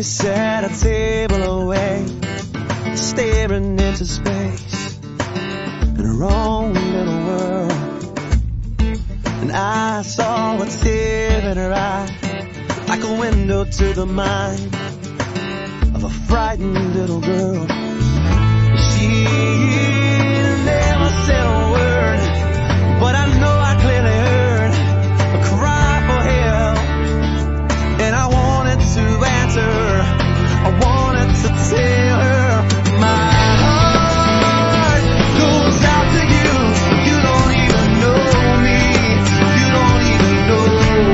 set a table away, staring into space in her own little world. And I saw a tear in her eye, like a window to the mind of a frightened little girl. She never said a word, but I know I clearly heard a cry for help. And I wanted to answer her, I wanted to tell her my heart goes out to you. You don't even know me, you don't even know.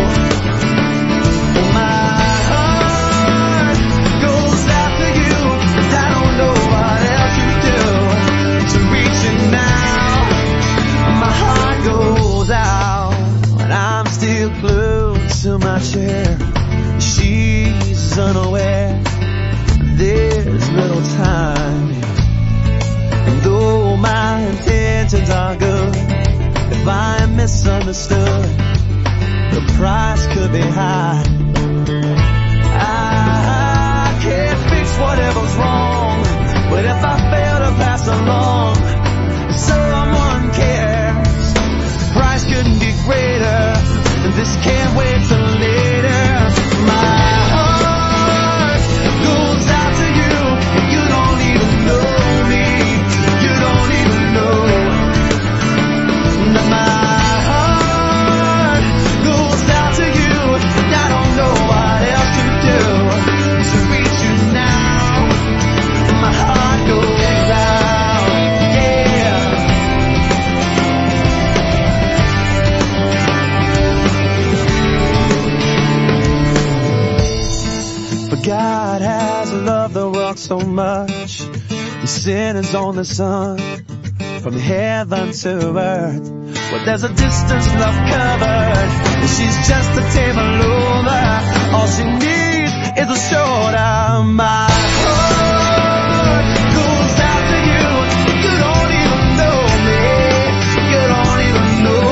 My heart goes out to you, and I don't know what else you do to reach you now. My heart goes out, and I'm still glued to my chair. She's unaware there's little time, and though my intentions are good, if I am misunderstood, the price could be high. I can't fix whatever's wrong, but if I fail to pass along, someone cares. Price couldn't be greater, and this can't wait till later. My heart goes out to you, and you don't even know me, you don't even know. My heart goes out to you, and I don't know what else to do to reach you now. My heart goes out, yeah. For God has loved the world so much, and sin is on the sun, from heaven to earth. Well, there's a distance love covered, and she's just a table over. All she needs is a shoulder. My heart goes out to you. You don't even know me, you don't even know.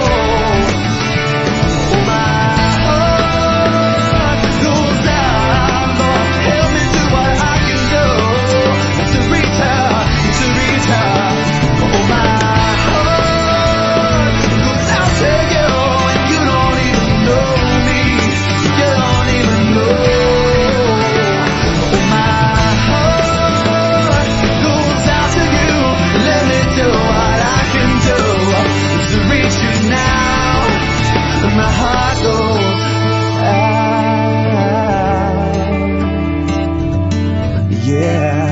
My heart goes out. Lord, help me do what I can do to reach her, to reach her. Oh, my heart goes out to you, and you don't even know me, you don't even know. Oh, my heart goes out to you. Let me do what I can do to reach you now. My heart goes out, yeah.